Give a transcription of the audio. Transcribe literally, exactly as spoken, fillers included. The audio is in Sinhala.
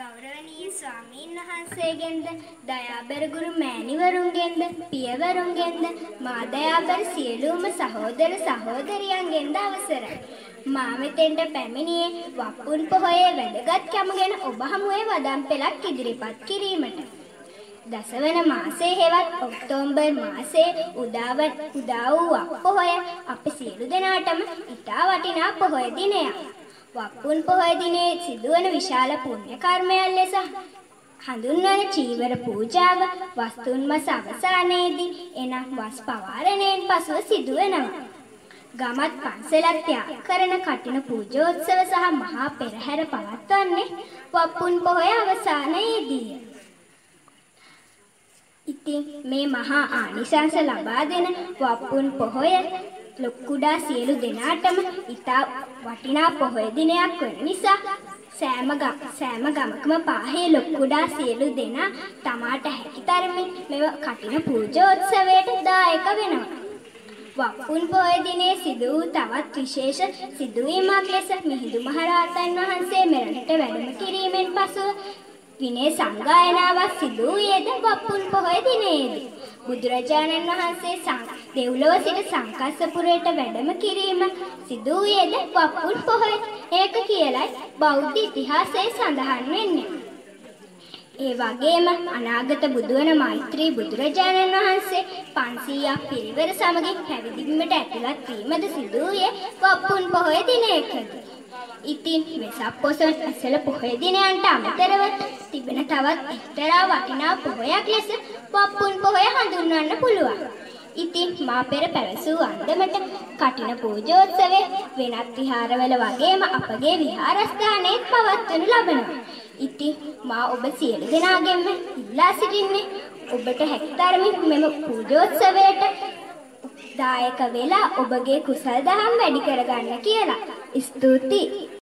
ගෞරවනීය ස්වාමීන් වහන්සේගෙන්ද දයාබර ගුරු මෑණිවරුන්ගෙන්ද පියවරුන්ගෙන්ද මා දයාබර සියලුම සහෝදර සහෝදරියන්ගෙන්ද අවසරයි. මා මෙතෙන්ට පැමිණියේ වප්පුන් පොහොයේ වැදගත්කම ගැන ඔබ හමුවේ වදන් පෙළක් ඉදිරිපත් කිරීමට. දසවන මාසයේ හෙවත් ඔක්තෝබර් මාසයේ උදාව උදා වූ වප් පොහොය අප සියලු දෙනාටම ඉතා වටිනා පොහොය දිනයක්. වප්පුන් පොහොය දිනේ සිදුවන විශාල පුණ්‍ය කර්මයන් ලෙස හඳුන්වන චීවර පූජාව වස්තුන් මස අවසානයේදී එනම් වස් පවාරණයෙන් පසුව සිදුවෙනවා. ගමත් පන්සලක් ත්‍යාග කරන කටින පූජෝත්සව සහ මහා පෙරහැර පවත්වන්නේ වප්පුන් පොහොය අවසානයේදීය. ඉතින් මේ මහා ආනිසංස ලබා දෙන වප්පුන් පොහොය ලොක්කුඩා සියලු දෙනාටම ඉතා වටිනා පොහොය දිනයක් වන නිසා සෑම සෑම ගමකම පාහේ ලොක්කුඩා සියලු දෙනා තමාට හැකි තරමින් මෙව කටින පූජෝත්සවයට දායක වෙනවා. වප්පුන් පොහොය දිනේ සිදු වූ තවත් විශේෂ සිදුවීමක් ලෙස මිහිඳු මහරහතන් වහන්සේ මෙරටට වැඩම කිරීමෙන් පසුව විනය සංගායනාවක් සිදු වූයේද වප්පුන් පොහොය දිනයේදී. බුදුරජාණන් වහන්සේ දෙව්ලොව සිට සංකස්සපුරයට වැඩම කිරීම සිදු වූයේද වප්පුන් පොහොය. ඒක කියලයි බෞද්ධ ඉතිහාසයේ සඳහන් වෙන්නේ. ඒ වගේම අනාගත බුදුවන මෛත්‍රී බුදුරජාණන් වහන්සේ පන්සීයක් පිරිවර සමගින් පැවිදිවීමට ඇතුළත් වීමද සිදු වූයේ වප්පුන් පොහොය දිනයකදී. ඉතින් වෙසක් පොසොන් ඇසළ පොහොය දිනයන්ට අමතරව තිබෙන තවත් එක්තරා වටිනා පොහොයක් ලෙස වප්පුන් පොහොය හඳුන්වන්න පුළුවන්. ඉතින් මා පෙර පැවසූ අන්දමට කටින පූජෝත්සවය වෙනත් විහාරවල වගේම අපගේ විහාරස්ථානයේ පවත්වනු ලබනවා. ඉතින් මා ඔබ සියලු දෙනාගෙන්ම ඉල්ලා සිටින්නේ ඔබට හැකි තරමින් මෙම පූජෝත්සවයට දායක වෙලා ඔබගේ කුසල් දහම් වැඩි කරගන්න කියලා. ස්තුතියි.